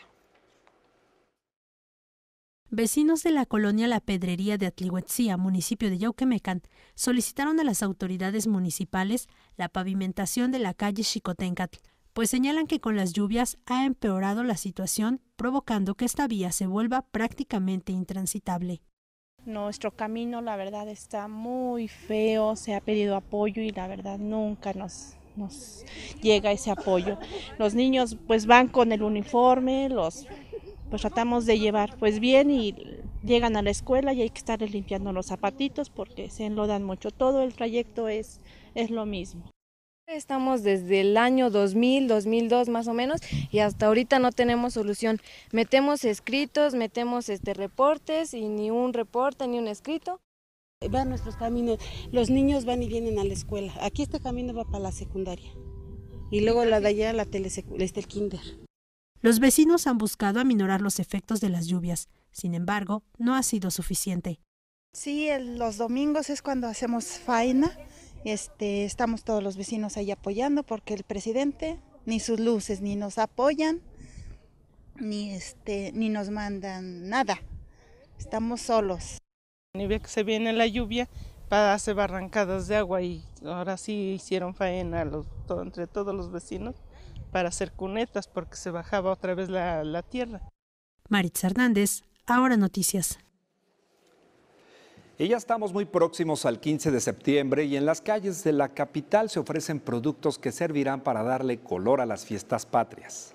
Vecinos de la colonia La Pedrería de Atlihuetzía, municipio de Yauquemecan, solicitaron a las autoridades municipales la pavimentación de la calle Xicotencatl, pues señalan que con las lluvias ha empeorado la situación, provocando que esta vía se vuelva prácticamente intransitable. Nuestro camino, la verdad, está muy feo, se ha pedido apoyo y la verdad nunca nos, nos llega ese apoyo. Los niños pues van con el uniforme, los pues tratamos de llevar pues bien y llegan a la escuela y hay que estarles limpiando los zapatitos porque se enlodan mucho. Todo el trayecto es, es lo mismo. Estamos desde el año dos mil, dos mil dos más o menos, y hasta ahorita no tenemos solución. Metemos escritos, metemos este reportes y ni un reporte ni un escrito. Vean nuestros caminos, los niños van y vienen a la escuela. Aquí este camino va para la secundaria y luego la de allá la telesecu, este el kinder. Los vecinos han buscado aminorar los efectos de las lluvias. Sin embargo, no ha sido suficiente. Sí, el, los domingos es cuando hacemos faena. Este, estamos todos los vecinos ahí apoyando porque el presidente ni sus luces ni nos apoyan ni este ni nos mandan nada. Estamos solos. Ni ve que se viene la lluvia para hacer barrancadas de agua y ahora sí hicieron faena los, todo, entre todos los vecinos para hacer cunetas porque se bajaba otra vez la, la tierra. Maritza Hernández, Ahora Noticias. Y ya estamos muy próximos al quince de septiembre y en las calles de la capital se ofrecen productos que servirán para darle color a las fiestas patrias.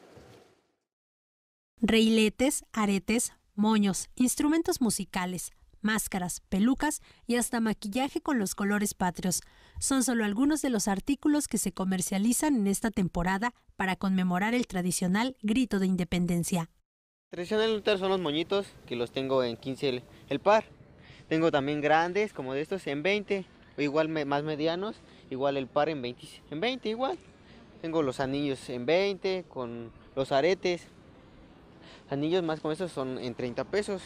Reiletes, aretes, moños, instrumentos musicales, máscaras, pelucas y hasta maquillaje con los colores patrios. Son solo algunos de los artículos que se comercializan en esta temporada para conmemorar el tradicional grito de independencia. Tradicional son los moñitos, que los tengo en quince el, el par. Tengo también grandes, como de estos, en veinte, o igual me, más medianos, igual el par en veinte, en veinte igual. Tengo los anillos en veinte, con los aretes. Anillos más con estos son en treinta pesos.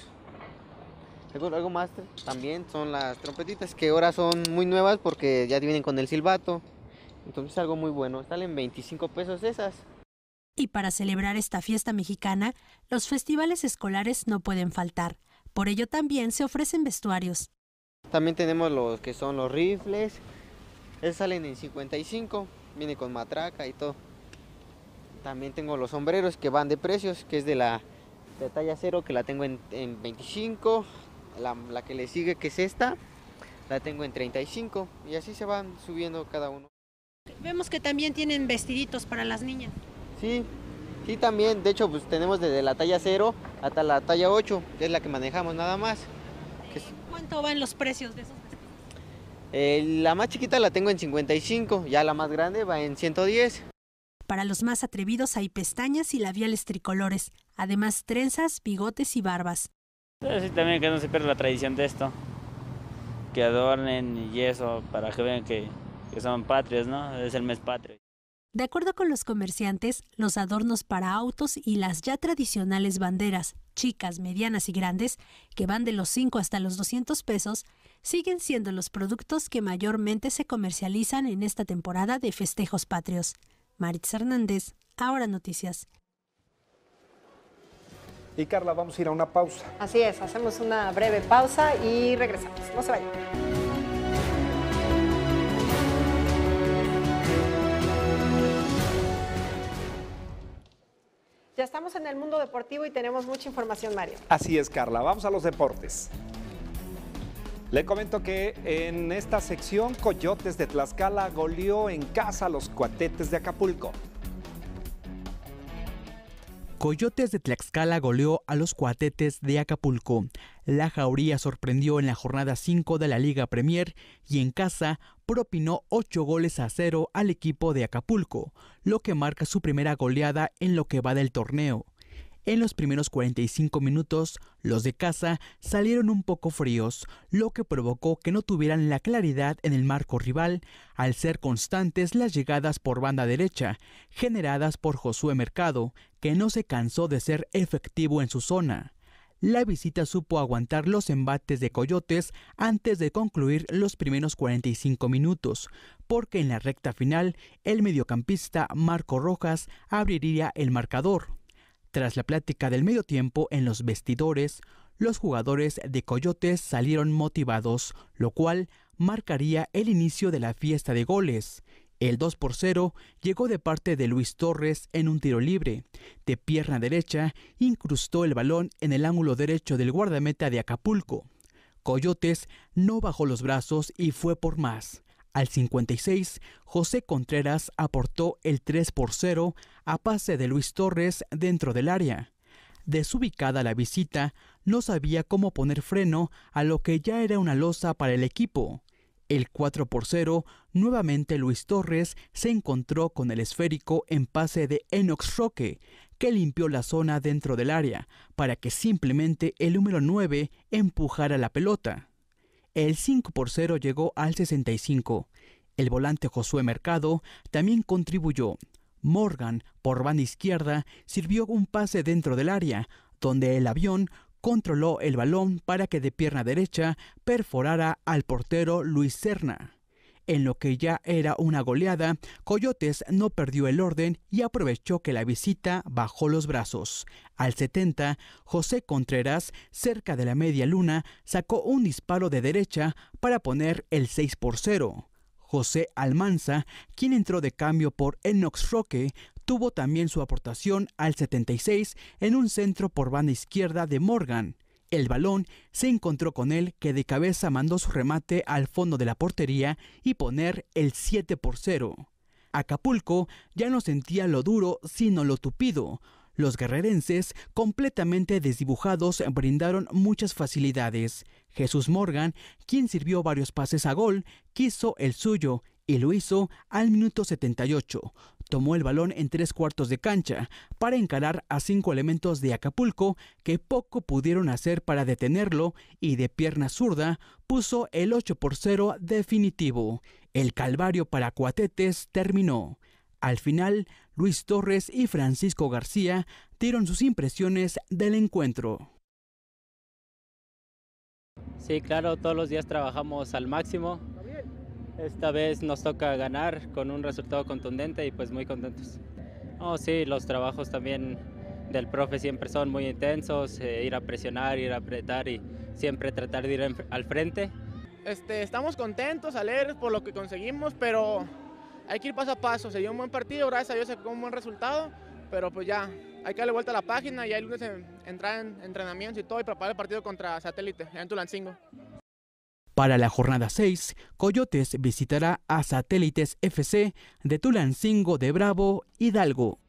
Algo, algo más también son las trompetitas, que ahora son muy nuevas porque ya vienen con el silbato. Entonces algo muy bueno, salen veinticinco pesos esas. Y para celebrar esta fiesta mexicana, los festivales escolares no pueden faltar. Por ello también se ofrecen vestuarios. También tenemos los que son los rifles, esos salen en cincuenta y cinco, viene con matraca y todo. También tengo los sombreros que van de precios, que es de la de talla cero, que la tengo en, en veinticinco, la, la que le sigue, que es esta, la tengo en treinta y cinco, y así se van subiendo cada uno. Vemos que también tienen vestiditos para las niñas. Sí. Sí, también, de hecho, pues tenemos desde la talla cero hasta la talla ocho, que es la que manejamos nada más. Que es... ¿Cuánto van los precios de esos vestidos? Eh, la más chiquita la tengo en cincuenta y cinco, ya la más grande va en ciento diez. Para los más atrevidos hay pestañas y labiales tricolores, además trenzas, bigotes y barbas. Sí, también que no se pierda la tradición de esto, que adornen y eso, para que vean que, que son patrios, ¿no? Es el mes patrio. De acuerdo con los comerciantes, los adornos para autos y las ya tradicionales banderas, chicas, medianas y grandes, que van de los cinco hasta los doscientos pesos, siguen siendo los productos que mayormente se comercializan en esta temporada de festejos patrios. Maritza Hernández, Ahora Noticias. Y Carla, vamos a ir a una pausa. Así es, hacemos una breve pausa y regresamos. No se vayan. Ya estamos en el mundo deportivo y tenemos mucha información, Mario. Así es, Carla. Vamos a los deportes. Le comento que en esta sección, Coyotes de Tlaxcala goleó en casa a los Cuatetes de Acapulco. Coyotes de Tlaxcala goleó a los Cuatetes de Acapulco. La Jauría sorprendió en la jornada cinco de la Liga Premier y en casa propinó ocho goles a cero al equipo de Acapulco, lo que marca su primera goleada en lo que va del torneo. En los primeros cuarenta y cinco minutos, los de casa salieron un poco fríos, lo que provocó que no tuvieran la claridad en el marco rival, al ser constantes las llegadas por banda derecha, generadas por Josué Mercado, que no se cansó de ser efectivo en su zona. La visita supo aguantar los embates de Coyotes antes de concluir los primeros cuarenta y cinco minutos, porque en la recta final, el mediocampista Marco Rojas abriría el marcador. Tras la plática del medio tiempo en los vestidores, los jugadores de Coyotes salieron motivados, lo cual marcaría el inicio de la fiesta de goles. El dos por cero llegó de parte de Luis Torres en un tiro libre. De pierna derecha, incrustó el balón en el ángulo derecho del guardameta de Acapulco. Coyotes no bajó los brazos y fue por más. Al cincuenta y seis, José Contreras aportó el tres por cero a pase de Luis Torres dentro del área. Desubicada la visita, no sabía cómo poner freno a lo que ya era una losa para el equipo. El cuatro por cero, nuevamente Luis Torres se encontró con el esférico en pase de Enox Roque, que limpió la zona dentro del área para que simplemente el número nueve empujara la pelota. El cinco por cero llegó al sesenta y cinco. El volante Josué Mercado también contribuyó. Morgan, por banda izquierda, sirvió un pase dentro del área, donde el avión controló el balón para que de pierna derecha perforara al portero Luis Serna. En lo que ya era una goleada, Coyotes no perdió el orden y aprovechó que la visita bajó los brazos. Al setenta, José Contreras, cerca de la media luna, sacó un disparo de derecha para poner el seis por cero. José Almanza, quien entró de cambio por Enox Roque, tuvo también su aportación al setenta y seis en un centro por banda izquierda de Morgan. El balón se encontró con él, que de cabeza mandó su remate al fondo de la portería y poner el siete por cero. Acapulco ya no sentía lo duro, sino lo tupido. Los guerrerenses, completamente desdibujados, brindaron muchas facilidades. Jesús Morgan, quien sirvió varios pases a gol, quiso el suyo y lo hizo al minuto setenta y ocho. Tomó el balón en tres cuartos de cancha para encarar a cinco elementos de Acapulco que poco pudieron hacer para detenerlo y de pierna zurda puso el ocho por cero definitivo. El calvario para Cuatetes terminó. Al final, Luis Torres y Francisco García dieron sus impresiones del encuentro. Sí, claro, todos los días trabajamos al máximo. Esta vez nos toca ganar con un resultado contundente y pues muy contentos. Oh, sí, los trabajos también del profe siempre son muy intensos, eh, ir a presionar, ir a apretar y siempre tratar de ir en, al frente. Este, estamos contentos, alegres por lo que conseguimos, pero hay que ir paso a paso. Se dio un buen partido, gracias a Dios se sacó un buen resultado, pero pues ya hay que darle vuelta a la página y ya el lunes entrar en entrenamientos y todo y preparar el partido contra Satélite, en Tulancingo. Para la jornada seis, Coyotes visitará a Satélites F C de Tulancingo de Bravo, Hidalgo.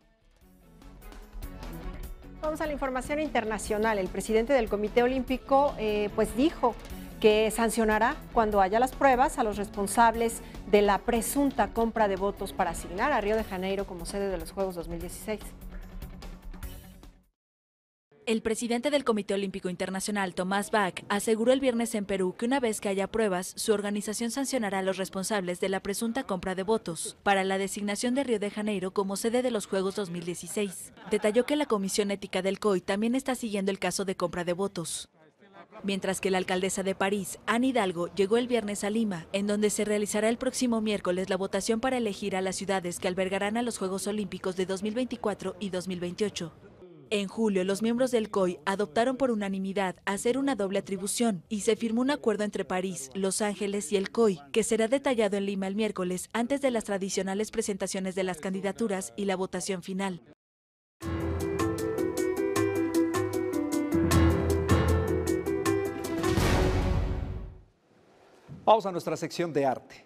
Vamos a la información internacional. El presidente del Comité Olímpico eh, pues dijo que sancionará cuando haya las pruebas a los responsables de la presunta compra de votos para asignar a Río de Janeiro como sede de los Juegos dos mil dieciséis. El presidente del Comité Olímpico Internacional, Tomás Bach, aseguró el viernes en Perú que una vez que haya pruebas, su organización sancionará a los responsables de la presunta compra de votos para la designación de Río de Janeiro como sede de los Juegos dos mil dieciséis. Detalló que la Comisión Ética del C O I también está siguiendo el caso de compra de votos. Mientras que la alcaldesa de París, Anne Hidalgo, llegó el viernes a Lima, en donde se realizará el próximo miércoles la votación para elegir a las ciudades que albergarán a los Juegos Olímpicos de dos mil veinticuatro y dos mil veintiocho. En julio, los miembros del C O I adoptaron por unanimidad hacer una doble atribución y se firmó un acuerdo entre París, Los Ángeles y el C O I, que será detallado en Lima el miércoles antes de las tradicionales presentaciones de las candidaturas y la votación final. Vamos a nuestra sección de arte.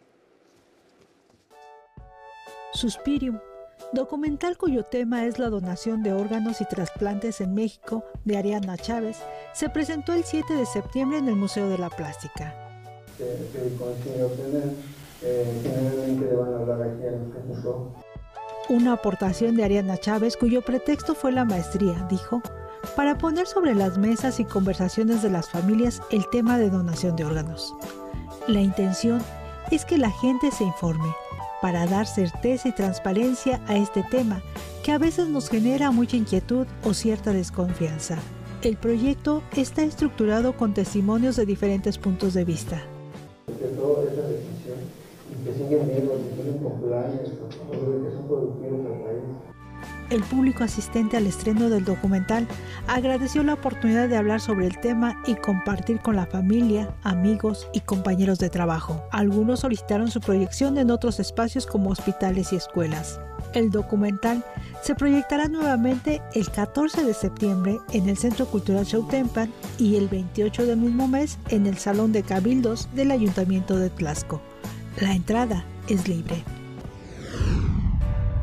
Suspirium, documental cuyo tema es la donación de órganos y trasplantes en México de Ariadna Chávez, se presentó el siete de septiembre en el Museo de la Plástica. Que, que consigue obtener, eh, generalmente le van a hablar aquí a los que juzgó. Una aportación de Ariadna Chávez cuyo pretexto fue la maestría, dijo, para poner sobre las mesas y conversaciones de las familias el tema de donación de órganos. La intención es que la gente se informe, para dar certeza y transparencia a este tema, que a veces nos genera mucha inquietud o cierta desconfianza. El proyecto está estructurado con testimonios de diferentes puntos de vista. Que toda esa decisión, que siguen vivos, que siguen populares, que son productivos al país. El público asistente al estreno del documental agradeció la oportunidad de hablar sobre el tema y compartir con la familia, amigos y compañeros de trabajo. Algunos solicitaron su proyección en otros espacios como hospitales y escuelas. El documental se proyectará nuevamente el catorce de septiembre en el Centro Cultural Xautempan y el veintiocho del mismo mes en el Salón de Cabildos del Ayuntamiento de Tlaxco. La entrada es libre.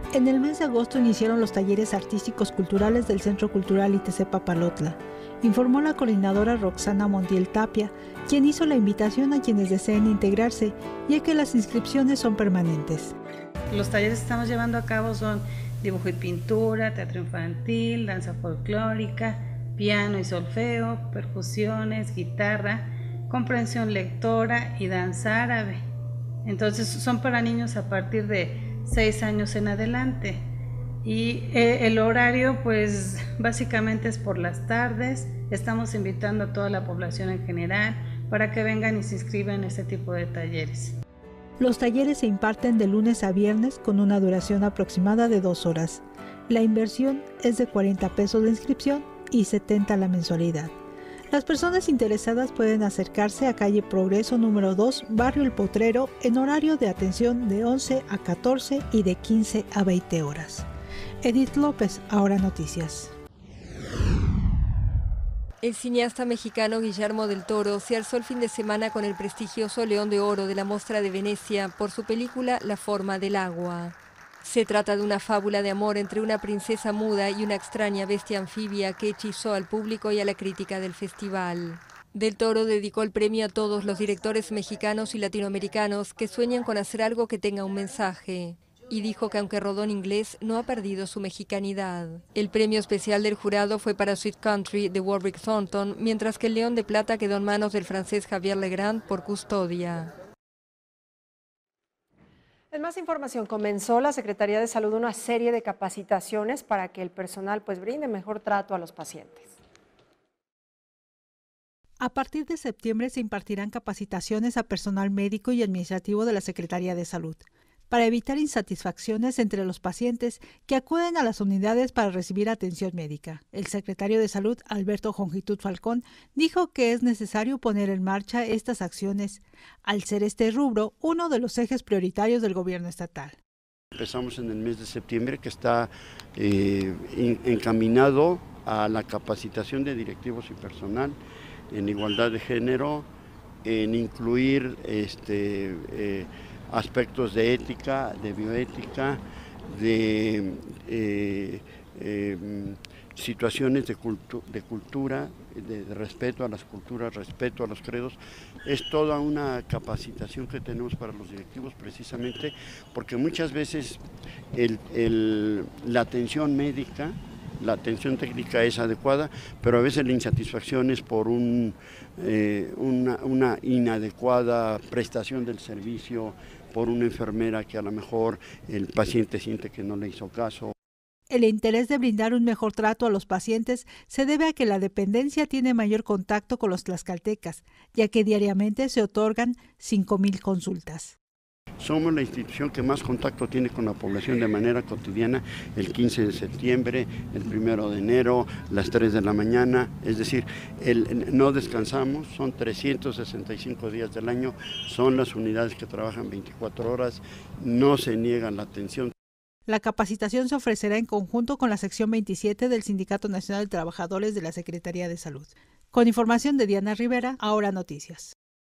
En el mes de agosto iniciaron los talleres artísticos culturales del Centro Cultural I T C Papalotla, informó la coordinadora Roxana Montiel Tapia, quien hizo la invitación a quienes deseen integrarse, ya que las inscripciones son permanentes. Los talleres que estamos llevando a cabo son dibujo y pintura, teatro infantil, danza folclórica, piano y solfeo, percusiones, guitarra, comprensión lectora y danza árabe. Entonces son para niños a partir de seis años en adelante. Y el horario pues básicamente es por las tardes. Estamos invitando a toda la población en general para que vengan y se inscriban en este tipo de talleres. Los talleres se imparten de lunes a viernes con una duración aproximada de dos horas. La inversión es de cuarenta pesos la inscripción y setenta la mensualidad. Las personas interesadas pueden acercarse a calle Progreso número dos, barrio El Potrero, en horario de atención de once a catorce y de quince a veinte horas. Edith López, Ahora Noticias. El cineasta mexicano Guillermo del Toro se alzó el fin de semana con el prestigioso León de Oro de la Mostra de Venecia por su película La forma del agua. Se trata de una fábula de amor entre una princesa muda y una extraña bestia anfibia que hechizó al público y a la crítica del festival. Del Toro dedicó el premio a todos los directores mexicanos y latinoamericanos que sueñan con hacer algo que tenga un mensaje. Y dijo que aunque rodó en inglés, no ha perdido su mexicanidad. El premio especial del jurado fue para Sweet Country de Warwick Thornton, mientras que el León de Plata quedó en manos del francés Javier Legrand por Custodia. En más información, comenzó la Secretaría de Salud una serie de capacitaciones para que el personal pues brinde mejor trato a los pacientes. A partir de septiembre se impartirán capacitaciones a personal médico y administrativo de la Secretaría de Salud, para evitar insatisfacciones entre los pacientes que acuden a las unidades para recibir atención médica. El secretario de Salud, Alberto Jongitud Falcón, dijo que es necesario poner en marcha estas acciones, al ser este rubro uno de los ejes prioritarios del gobierno estatal. Empezamos en el mes de septiembre, que está eh, encaminado a la capacitación de directivos y personal en igualdad de género, en incluir este eh, aspectos de ética, de bioética, de eh, eh, situaciones de, cultu de cultura, de, de respeto a las culturas, respeto a los credos. Es toda una capacitación que tenemos para los directivos, precisamente porque muchas veces el, el, la atención médica, la atención técnica es adecuada, pero a veces la insatisfacción es por un, eh, una, una inadecuada prestación del servicio, por una enfermera que a lo mejor el paciente siente que no le hizo caso. El interés de brindar un mejor trato a los pacientes se debe a que la dependencia tiene mayor contacto con los tlaxcaltecas, ya que diariamente se otorgan cinco mil consultas. Somos la institución que más contacto tiene con la población de manera cotidiana, el quince de septiembre, el primero de enero, las tres de la mañana, es decir, el, no descansamos, son trescientos sesenta y cinco días del año, son las unidades que trabajan veinticuatro horas, no se niega la atención. La capacitación se ofrecerá en conjunto con la sección veintisiete del Sindicato Nacional de Trabajadores de la Secretaría de Salud. Con información de Diana Rivera, Ahora Noticias.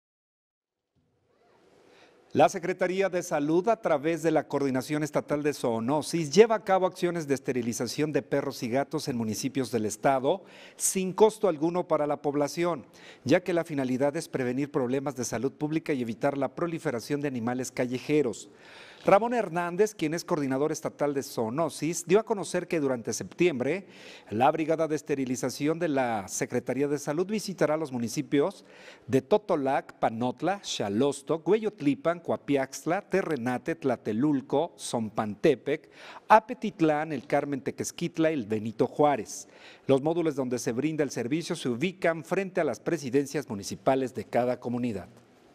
La Secretaría de Salud, a través de la Coordinación Estatal de Zoonosis, lleva a cabo acciones de esterilización de perros y gatos en municipios del estado sin costo alguno para la población, ya que la finalidad es prevenir problemas de salud pública y evitar la proliferación de animales callejeros. Ramón Hernández, quien es coordinador estatal de Zoonosis, dio a conocer que durante septiembre la Brigada de Esterilización de la Secretaría de Salud visitará los municipios de Totolac, Panotla, Xalosto, Hueyotlipan, Coapiaxtla, Terrenate, Tlatelulco, Zompantepec, Apetitlán, El Carmen Tequesquitla y el Benito Juárez. Los módulos donde se brinda el servicio se ubican frente a las presidencias municipales de cada comunidad.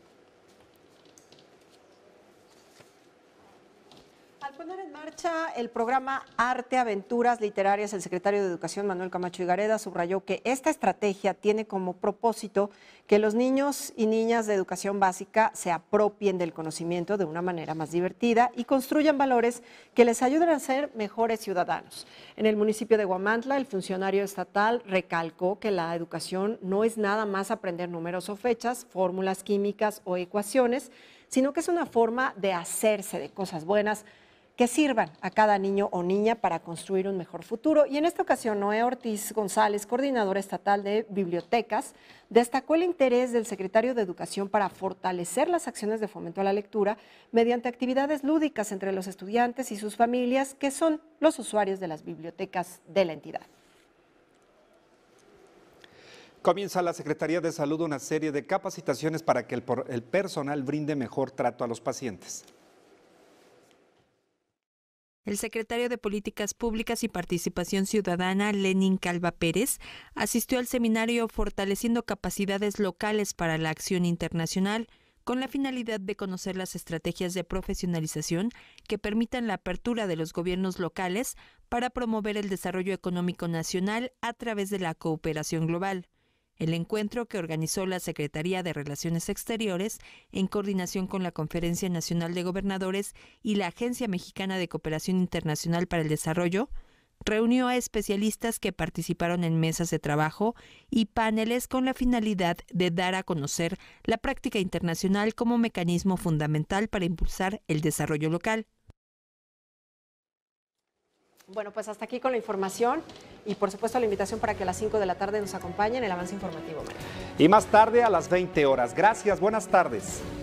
Al poner en marcha el programa Arte Aventuras Literarias, el secretario de Educación, Manuel Camacho Higareda, subrayó que esta estrategia tiene como propósito que los niños y niñas de educación básica se apropien del conocimiento de una manera más divertida y construyan valores que les ayuden a ser mejores ciudadanos. En el municipio de Huamantla, el funcionario estatal recalcó que la educación no es nada más aprender números o fechas, fórmulas químicas o ecuaciones, sino que es una forma de hacerse de cosas buenas que sirvan a cada niño o niña para construir un mejor futuro. Y en esta ocasión, Noé Ortiz González, coordinadora estatal de bibliotecas, destacó el interés del secretario de Educación para fortalecer las acciones de fomento a la lectura mediante actividades lúdicas entre los estudiantes y sus familias, que son los usuarios de las bibliotecas de la entidad. Comienza la Secretaría de Salud una serie de capacitaciones para que el, el personal brinde mejor trato a los pacientes. El secretario de Políticas Públicas y Participación Ciudadana, Lenin Calva Pérez, asistió al seminario Fortaleciendo Capacidades Locales para la Acción Internacional, con la finalidad de conocer las estrategias de profesionalización que permitan la apertura de los gobiernos locales para promover el desarrollo económico nacional a través de la cooperación global. El encuentro, que organizó la Secretaría de Relaciones Exteriores en coordinación con la Conferencia Nacional de Gobernadores y la Agencia Mexicana de Cooperación Internacional para el Desarrollo, reunió a especialistas que participaron en mesas de trabajo y paneles con la finalidad de dar a conocer la práctica internacional como mecanismo fundamental para impulsar el desarrollo local. Bueno, pues hasta aquí con la información y por supuesto la invitación para que a las cinco de la tarde nos acompañen en el avance informativo. Y más tarde a las veinte horas. Gracias, buenas tardes.